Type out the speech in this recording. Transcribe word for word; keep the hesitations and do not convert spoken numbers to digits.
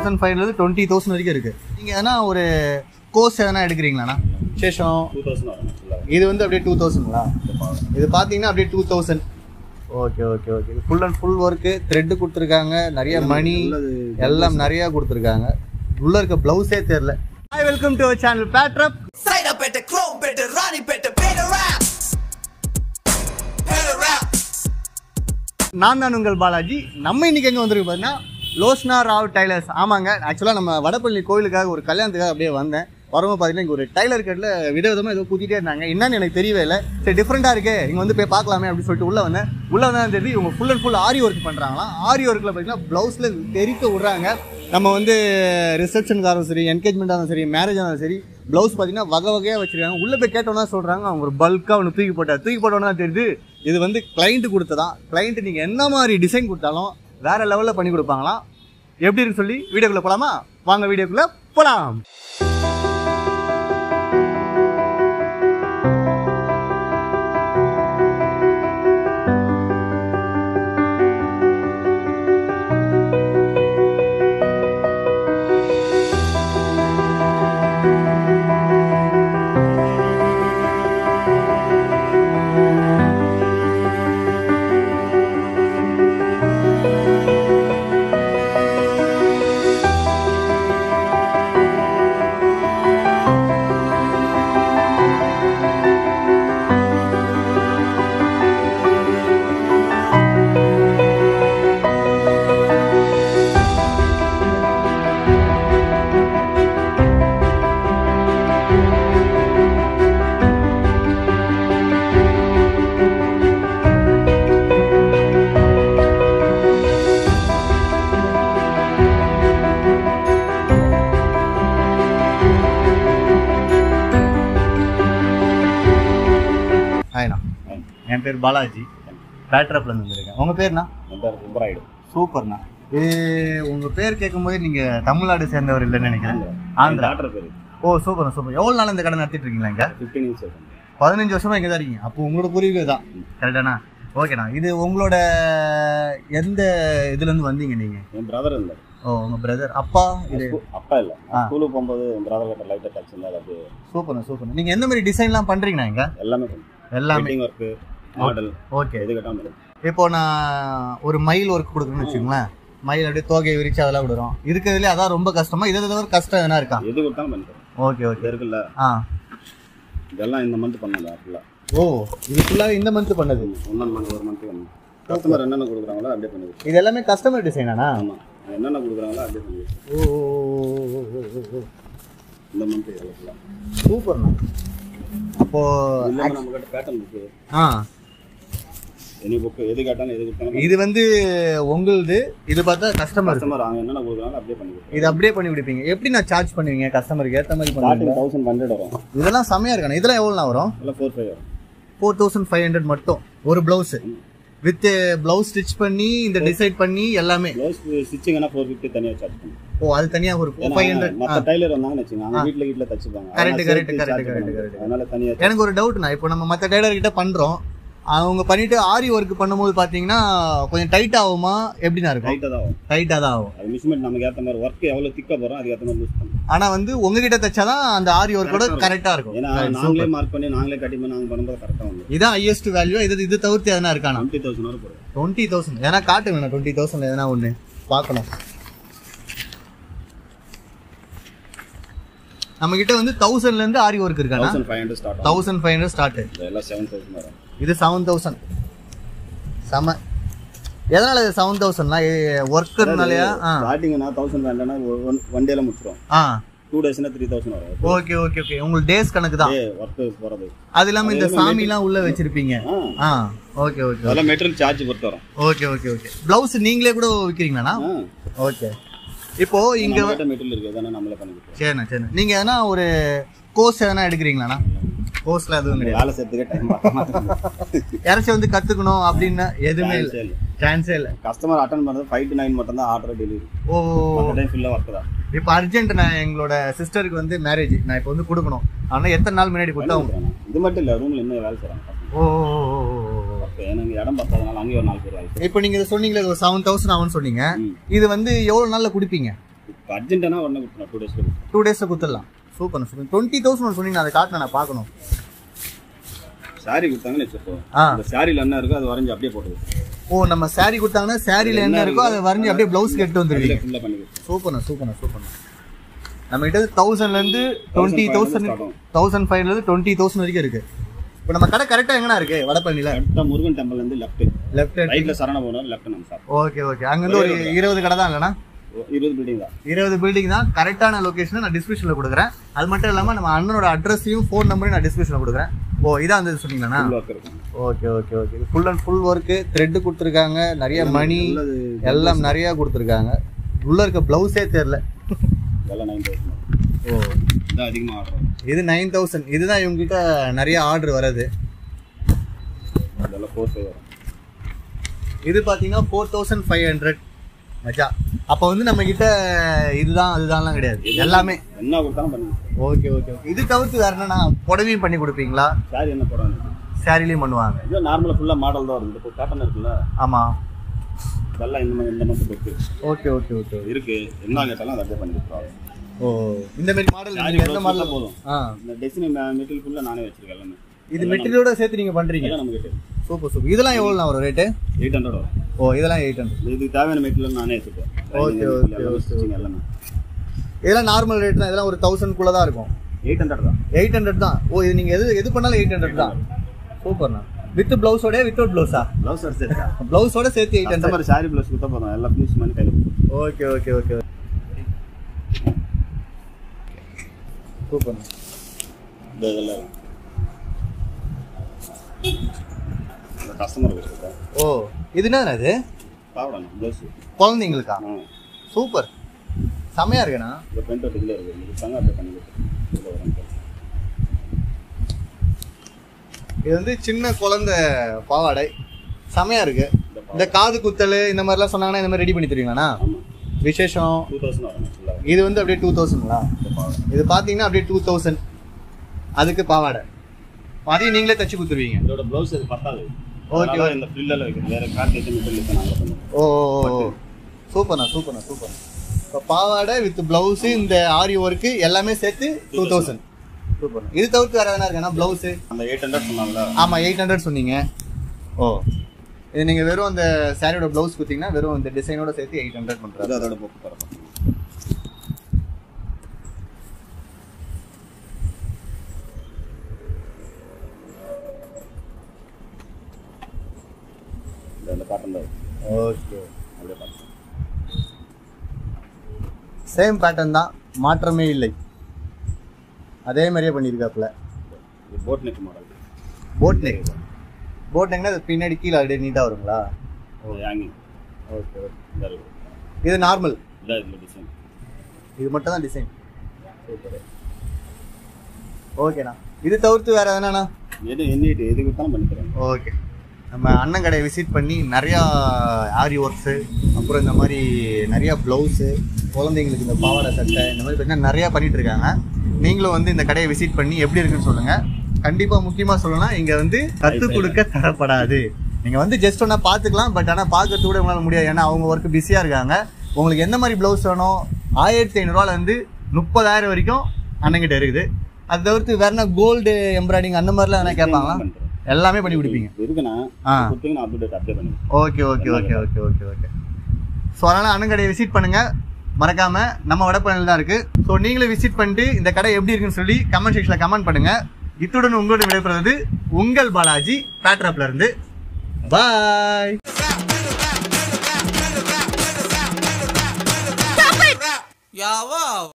Thousand ஃபைவ்ல இருந்து twenty thousand வரைக்கும் இருக்கு. நீங்க எதனா ஒரு கோர்ஸ் எதனா எடுக்கிறீங்களாண்ணா? சேஷம் இது வந்து அப்படியே டூ தௌசண்ட்ங்களா? இது பார்த்தீங்கன்னா அப்படியே two thousand. Okay okay okay. Full and full work, thread கொடுத்துருக்காங்க, நிறைய மணி எல்லாம் நிறையா கொடுத்துருக்காங்க. உள்ள இருக்க ப்ளவுஸே தெரியல. Hi, welcome to our channel பேட்ரப். நான் தான் உங்கள் பாலாஜி. நம்ம இன்னைக்கு எங்கே வந்திருக்கு பார்த்தீங்கன்னா லோஷ்னா ராவ் டைலர்ஸ். ஆமாங்க, ஆக்சுவலாக நம்ம வடப்பள்ளி கோயிலுக்காக ஒரு கல்யாணத்துக்காக அப்படியே வந்தேன். வரும்போது பார்த்தீங்கன்னா இங்கே ஒரு டைலர் கட்டில் விதவிதமாக ஏதோ கூட்டிகிட்டே இருந்தாங்க. என்னன்னு எனக்கு தெரியவே இல்லை. சரி, டிஃப்ரெண்ட்டாக இருக்கே, இங்கே வந்து போய் பார்க்கலாமே அப்படின்னு சொல்லிட்டு உள்ளே வந்தேன். உள்ளே வந்தால் தெரியுது இவங்க full and full aari work பண்ணுறாங்களாம். ஆரி ஒர்க்கில் பார்த்தீங்கன்னா ப்ளவுஸில் தெரிக்க விட்றாங்க. நம்ம வந்து ரிசப்ஷனுக்காரும் சரி, என்கேஜ்மெண்ட்டாக இருந்தாலும் சரி, மேரேஜ் ஆனாலும் சரி, ப்ளவுஸ் பார்த்தீங்கன்னா வகை வகையாக வச்சுருக்காங்க. உள்ளே போய் கேட்டோன்னா சொல்கிறாங்க அவங்க ஒரு பல்காக ஒன்று தூக்கி போட்டார். தூக்கி போட்டோன்னா தெரியுது இது வந்து கிளைண்ட்டு கொடுத்ததான். கிளைண்ட்டு நீங்கள் என்ன மாதிரி டிசைன் கொடுத்தாலும் வேறு லெவலில் பண்ணி கொடுப்பாங்களாம். எப்படி இருக்குன்னு சொல்லி வீடியோக்குள்ளே போகலாமா? வாங்க வீடியோக்குள்ளே போகலாம். என் பேர் பாலாஜி, பேட்ரப்லேருந்து வந்துருக்கேன். உங்கள் பேர்ண்ணா? என் பேர் சுப்பராயுடு. சூப்பர்ண்ணா. இது உங்கள் பேர் கேட்கும் போது நீங்கள் தமிழ்நாடு சேர்ந்தவர் இல்லைன்னு நினைக்கிறேன். ஆந்திரா பேர். ஓ, சூப்பர்ண்ணா சூப்பர். எவ்வளோ நாள் இந்த கடை நடத்திட்டு இருக்கீங்களா? இங்கே ஃபிஃப்டீன் இயர்ஸ் பதினஞ்சு வருஷமாக இங்கே தான் இருக்கீங்க. அப்போ உங்களோட பூர்வீகம் தான், கரெக்டாண்ணா? ஓகேண்ணா. இது உங்களோட எந்த இதுலேருந்து வந்தீங்க நீங்கள்? என் பிரதர் இருந்தார். ஓ, உங்கள் பிரதர். அப்பா? இது அப்பா இல்லை, ஸ்கூலுக்கு போகும்போது என் பிரதர் கிட்ட லைட்டாக டச் இருந்தால் அது. சூப்பர்ண்ணா சூப்பர்ண்ணா. நீங்கள் எந்த மாதிரி டிசைன்லாம் பண்ணுறீங்கண்ணா? இங்கே எல்லாமே எல்லாமே ஒர்க்கு, மாடல். ஓகே. எது கேட்டாலும் இப்போ நான் ஒரு மயில் ஒர்க் கொடுக்குறேன்னு வச்சுக்கோங்களேன். மயில் அப்படியே தோகையை விரிச்சு அதெல்லாம் விடுறோம். இருக்கிறதுல அதான் ரொம்ப கஷ்டமா? இதை தவிர கஷ்டம் எதனா இருக்கா? எது கொடுத்தாலும் பண்ணிக்கிறோம். Okay okay. இருக்குல்ல, ஆ, இதெல்லாம் இந்த மந்த் பண்ணல ஃபுல்லாக. ஓ, இது ஃபுல்லாக இந்த மந்த் பண்ணது? ஒன்றாம் மந்த் ஒரு மந்த் பண்ணணும். கஸ்டமர் என்னென்ன கொடுக்குறாங்களோ அப்படியே பண்ணிக்கிறோம். இது எல்லாமே கஸ்டமர் டிசைனாண்ணா? ஆமாம், என்னென்ன கொடுக்குறாங்களோ அப்படியே பண்ணிக்கிறோம். ஓ, இந்த மந்த் எவ்வளோ ஃபுல்லாக. சூப்பர்ண்ணா. அப்போ நம்ம கிட்ட பேட்டர்ன் இருக்கு. ஆ, எனி புக்கு எது கேட்டாலும் எது கொடுத்தாலும். இது வந்து உங்களுது. இது பார்த்தா கஸ்டமர் கஸ்டமர் அவங்க என்னென்ன கொடுக்குறாங்களோ அப்படியே பண்ணிக்கிறோம். இது அப்படியே பண்ணி கொடுப்பீங்க. எப்படி நான் சார்ஜ் பண்ணுவீங்க? கஸ்டமருக்கு ஏற்ற மாதிரி பண்ணுவீங்க. தௌசண்ட் ஹண்ட்ரட் வரும். இதெல்லாம் செமையாக இருக்காண்ணா. இதெல்லாம் எவ்வளோண்ணா வரும்? எல்லாம் ஃபோர் ஃபைவ் வரும். ஃபோர் தௌசண்ட் ஃபைவ் ஹண்ட்ரட் மட்டும் ஒரு ப்ளவுஸு வித் ப்ளவுஸ் ஸ்டிச் பண்ணி இந்த டிசைட் பண்ணி எல்லாமே. ப்ளவுஸ் ஸ்டிச்சிங்னா ஃபோர் ஃபிஃப்டி தனியாக சார்ஜ் பண்ணுவோம். ஓ, அது தனியாக ஒரு ஃபைவ் ஹண்ட்ரட். மற்ற டைலர் வந்தாங்கன்னு வச்சுக்கோங்க, அவங்க வீட்டில் வீட்டில் தச்சுப்பாங்க. Correct correct correct correct correct. அதனால தனியாக. எனக்கு ஒரு டவுட்ண்ணா. இப்போ நம்ம மற்ற டைலர் கிட்ட பண்ணுறோம், அவங்க பண்ணிட்டு ஆரி ஒர்க் பண்ணும்போது பார்த்தீங்கன்னா கொஞ்சம் டைட் ஆகுமா? எப்படின்னா இருக்கும்? டைட்டாக தான் ஆகும். டைட்டாக தான் ஆகும். அது மிஷின்மெண்ட் நமக்கு ஏற்ற மாதிரி ஒர்க் எவ்வளோ திக்காக போகிறோம் அதுக்கு ஏற்ற மாதிரி யூஸ் பண்ணுவோம். ஆனால் வந்து உங்ககிட்ட தச்சாதான் அந்த ஆரி ஒர்க்கோட கரெக்டாக இருக்கும். ஏன்னா நாங்களே மார்க் பண்ணி நாங்களே கட்டி பண்ணி நாங்கள் பண்ணும்போது கரெக்டாக வந்து இதான் ஹையஸ்ட் வேல்யூ. இது இது தவிர்த்து எதனா இருக்காண்ணா? டுவெண்ட்டி தௌசண்ட் வரை போகிறோம். டுவெண்ட்டி தௌசண்ட் ஏன்னா காட்டுங்கண்ணா. டுவெண்ட்டி தௌசண்ட் எதனா ஒன்று பார்க்கணும். நம்ம கிட்ட வந்து தௌசண்ட்ல இருந்து ஆரி ஒர்க் இருக்காங்க. Thousand five hundred start. Thousand five hundred start. இதெல்லாம் செவன் தௌசண்ட் வரும். இது செவன் தௌசண்ட். செம. எதனால இது செவன் தௌசண்ட்னா ஒர்க்கர்னாலயா? ஸ்டார்டிங்னா தௌசண்ட் வேண்டாம்னா ஒன் ஒன் டேல முடிச்சிடும். ஆ, டூ டேஸ்னா த்ரீ தௌசண்ட் வரும். Okay okay okay. உங்களுக்கு டேஸ் கணக்கு தான் ஒர்க் போகிறது. அது இல்லாமல் இந்த சாமிலாம் உள்ள வச்சிருப்பீங்க. ஆ, ஓகே ஓகே. அதெல்லாம் மெட்டீரியல் சார்ஜ் பொறுத்து வரும். Okay okay okay. ப்ளவுஸ் நீங்களே கூட விற்கிறீங்களாண்ணா? ஓகே. இப்போ இங்க மெட்டீரியல் இருக்கு, அதனால நம்மளே பண்ணிக்கிறோம். சரிண்ணா சரிண்ணா. நீங்க எதனா ஒரு கோர்ஸ் எதனா எடுக்கிறீங்களாண்ணா? கோர்ஸ்ல எதுவும் கிடையாது. வேலை செய்யறதுக்கே டைம் பார்க்க யாராச்சும் வந்து கத்துக்கணும் அப்படின்னு எதுவுமே இல்லை, சான்ஸே இல்லை. கஸ்டமர் அட்டன் பண்றது ஃபைவ் டு நைன் மட்டும் தான் ஆர்டர் டெலிவரி. ஓ, டைம் ஃபுல்லா ஒர்க் தான். இப்போ அர்ஜென்ட், நான் எங்களோட சிஸ்டருக்கு வந்து மேரேஜ், நான் இப்போ வந்து கொடுக்கணும். ஆனால் எத்தனை நாள் முன்னாடி கொடுத்தா? இது மட்டும் இல்லை, ரூம்ல இன்னும் வேலை செய்றாங்க. ஓ, எனக்கு இடம் பார்த்ததுனால அங்கேயும் ஒரு நாலு பேர் வேலை. இப்போ நீங்க சொன்னீங்களே ஒரு செவன் தௌசண்ட் ஆகும்னு சொன்னீங்க. இது வந்து எவ்வளவு நாள்ல குடிப்பீங்க? இப்போ அர்ஜென்ட்டானா உடனே கொடுத்துடலாம், டூ டேஸில் டூ டேஸில் கொடுத்துடலாம். Super super. டுவெண்ட்டி தௌசண்ட் சொன்னீங்க, அதை காட்டின நான் பார்க்கணும். சாரி கொடுத்தாங்கன்னு வச்சுப்போம், ஆ அந்த சாரியில் என்ன இருக்கோ அது வரைஞ்சி அப்படியே போட்டுது. ஓ, நம்ம சாரி கொடுத்தாங்கன்னா சாரியில் என்ன இருக்கோ அதை வரைஞ்சி அப்படியே ப்ளவுஸ்க்கு எடுத்து வந்துருவீங்க. ஃபுல்லாக பண்ணிக்கலாம். சூப்பர்ண்ணா சூப்பர்ண்ணா சூப்பர்ண்ணா. நம்ம கிட்ட தௌசண்ட்லேருந்து டுவெண்ட்டி தௌசண்ட் தௌசண்ட் ஃபைவ்லேருந்து டுவெண்ட்டி தௌசண்ட் வரைக்கும் இருக்குது. இப்போ நம்ம கடை கரெக்டாக எங்கண்ணா இருக்குது? வடபழனியில் கரெக்டாக முருகன் டெம்பிள்லேருந்து லெஃப்ட் லெஃப்ட் ரைட்டில் சரண போனோம், லெஃப்ட் நம்ம சாப்பிட்டோம். Okay okay. அங்கேருந்து ஒரு இருபது கடை தான் இல்லைண்ணா? இருபது பில்டிங் தான். இருபது பில்டிங் தான். கரெக்டான லொக்கேஷனை நான் டிஸ்கிரிப்ஷனில் கொடுக்குறேன். அது மட்டும் இல்லாமல் நம்ம அண்ணனோட அட்ரஸையும் ஃபோன் நம்பரையும் நான் டிஸ்கிரிப்ஷனில் கொடுக்குறேன். ஓ, இதான் அந்த சொன்னீங்களாண்ணா? Okay okay okay. Full and full work, thread கொடுத்துருக்காங்க, நிறைய மணி எல்லாம் நிறையா கொடுத்துருக்காங்க. உள்ளே இருக்க ப்ளவுஸே தெரில. ஓ, இதான் அதிகமாக ஆர்டர். இது நைன் தௌசண்ட். இதுதான் இவங்ககிட்ட நிறைய ஆர்டர் வர்றது. அதெல்லாம் ஃபோர் ஃபைவ் வரும். இது பார்த்தீங்கன்னா ஃபோர் தௌசண்ட் ஃபைவ் ஹண்ட்ரட் மச்சா. அப்போ வந்து நம்ம கிட்ட இதுதான் அதுதான்லாம் கிடையாது, எல்லாமே என்ன கொடுத்தாலும் பண்ணி. Okay okay okay. இது தவிர்த்து வேற என்னன்னா புடவையும் பண்ணி கொடுப்பீங்களா? சாரி என்ன போடுவாங்க? சாரிலையும் பண்ணுவாங்க. இது நார்மலாக ஃபுல்லாக மாடல் தான் வருது. இப்போ காட்டன் இருக்குல்ல? ஆமாம், இதெல்லாம் இந்த மாதிரி இந்த மாதிரி இருக்கு. ஓகே ஓகே ஓகே இருக்கு. என்ன கேட்டாலும் அதை அப்படியே பண்ணி கொடுத்துருவாங்க. ஓ, இந்த மாதிரி மாடல் எந்த மாடல் போதும்? ஆ, இந்த டிசைன் மெட்டீரியல் ஃபுல்லாக நானே வச்சிருக்கேன் எல்லாமே. இது மெட்டீரியலோட சேர்த்து நீங்கள் பண்ணுறீங்க? நம்ம கிட்ட. Super super. இதெல்லாம் எவ்வளோண்ணா வரும் ரேட்டு? எயிட் ஹண்ட்ரட் வரும். ஓ, இதெல்லாம் எயிட் ஹண்ட்ரட். இதுக்கு தேவையான மெட்டீரியல் நானே வச்சுருக்கேன். Okay okay okay. எல்லாமே இதெல்லாம் நார்மல் ரேட் தான். இதெல்லாம் ஒரு தௌசண்ட்குள்ளே தான் இருக்கும். எயிட் ஹண்ட்ரட் தான். எயிட் ஹண்ட்ரட் தான். ஓ, இது நீங்கள் எது எது பண்ணாலும் எயிட் ஹண்ட்ரட் தான். சூப்பர்ண்ணா. வித் ப்ளவுஸோட வித்தவுட் ப்ளவுஸா? ப்ளவுஸ் சேர்த்தா ப்ளவுஸோட சேர்த்து எயிட் ஹண்ட்ரட். மாதிரி சாரி ப்ளவுஸ் கொடுத்தா போதும், எல்லாம் ப்ளீஸ் பண்ணி கையில். Okay okay okay. சூப்பர்ண்ணா. இந்த இதெல்லாம் கஸ்டமர் வச்சுருக்கேன். ஓ, இது என்ன அது? பாவடா ப்ளவுஸ் குழந்தைங்களுக்கா? சூப்பர், செம்மையா இருக்குண்ணா. இந்த பெயிண்ட் இதில் இருக்குது, இது தாங்க அப்படியே பண்ணி கொடுத்துருக்கேன். இது வந்து சின்ன குழந்தை பாவாடை, செம்மையா இருக்கு. இந்த காது குத்தல் இந்த மாதிரிலாம் சொன்னாங்கன்னா இந்த மாதிரி ரெடி பண்ணி தருவீங்களாண்ணா? விசேஷம் டூ தௌசண்ட் வரும். இது வந்து அப்படியே டூ தௌசண்ட்ங்களா? இது பார்த்தீங்கன்னா அப்படியே டூ தௌசண்ட். அதுக்கு பாவாடை அதையும் நீங்களே தச்சு கொடுத்துருவீங்க? இதோட ப்ளவுஸ் இது பத்தாது. ஓகே. இந்த ஃபில்லெல்லாம் வைக்கிறது வேறு கார்டு மெட்டீரியல் நாங்கள் பண்ணுவோம். ஓ ஓ, சூப்பர்ண்ணா சூப்பர்ண்ணா சூப்பர். இப்போ பாவாடை வித் ப்ளவுஸு இந்த ஆரி ஒர்க்கு எல்லாமே சேர்த்து டூ தௌசண்ட். சூப்பர்ண்ணா. இது தவிர்த்து வேறு எதனா இருக்குண்ணா? ப்ளவுஸு அந்த எயிட் ஹண்ட்ரட் சொன்னாங்களா? ஆமாம், எயிட் ஹண்ட்ரட் சொன்னீங்க. ஓ, இது நீங்கள் வெறும் அந்த சாரியோட ப்ளவுஸ் கொடுத்தீங்கன்னா வெறும் இந்த டிசைனோட சேர்த்து எயிட் ஹண்ட்ரட் பண்ணுறாரு. அதோட போக்கு தரப்போம். ஓகே, சேம் பேட்டர்ன் தான், மாற்றமே இல்லை. அதே மாதிரியே பண்ணியிருக்காப்புல. Boat neck model. Boat neck. Boat நெக்னா அது பின்னாடி கீழே அப்படியே நீட்டாக வருங்களா? ஹேங்கிங். Okay okay. இது நார்மல். டிசைன் இது மட்டும் தான் டிசைன். சூப்பர். ஓகேண்ணா. இது தவிர்த்து வேறு எதுனா? எது என்ன எது கொடுத்தாலும் பண்ணிக்கிறேன். ஓகே. நம்ம அண்ணன் கடையை விசிட் பண்ணி நிறையா ஆரி ஒர்க்ஸு, அப்புறம் இந்த மாதிரி நிறையா ப்ளவுஸு, குழந்தைங்களுக்கு இந்த பாவாடை சட்டை, இந்த மாதிரி பார்த்தீங்கன்னா நிறையா பண்ணிகிட்டு இருக்காங்க. நீங்களும் வந்து இந்த கடையை விசிட் பண்ணி எப்படி இருக்குன்னு சொல்லுங்கள். கண்டிப்பாக முக்கியமாக சொல்லலாம், இங்கே வந்து கற்றுக் கொடுக்க தரப்படாது. நீங்கள் வந்து ஜஸ்ட் ஒன்றா பார்த்துக்கலாம், பட் ஆனால் பார்க்கறது கூட உங்களால் முடியாது. ஏன்னா அவங்க ஒர்க்கு பிஸியாக இருக்காங்க. உங்களுக்கு எந்த மாதிரி ப்ளவுஸ் வேணும், ஆயிரத்தி ஐநூறுரூவாலேருந்து முப்பதாயிரம் வரைக்கும் அண்ணங்கிட்ட இருக்குது. அது தவிர்த்து வேறுனா கோல்டு எம்ப்ராய்டிங் அந்த மாதிரிலாம் எதனா கேட்பாங்களா? எல்லாமே பண்ணி கொடுப்பீங்க? இருக்குண்ணா. அப்டேட் அப்டேட் பண்ணி. Okay okay okay okay okay okay. So அதனால் அண்ணன் கடையை விசிட் பண்ணுங்கள் மறக்காமல். நம்ம வடபழனியில் தான் இருக்குது. ஸோ நீங்களே விசிட் பண்ணிட்டு இந்த கடை எப்படி இருக்குன்னு சொல்லி கமெண்ட் செக்ஷனில் கமெண்ட் பண்ணுங்கள். இத்துடன் உங்களோட விடைபெறுவது உங்கள் பாலாஜி பேட்ராப்ல இருந்து. பாய்.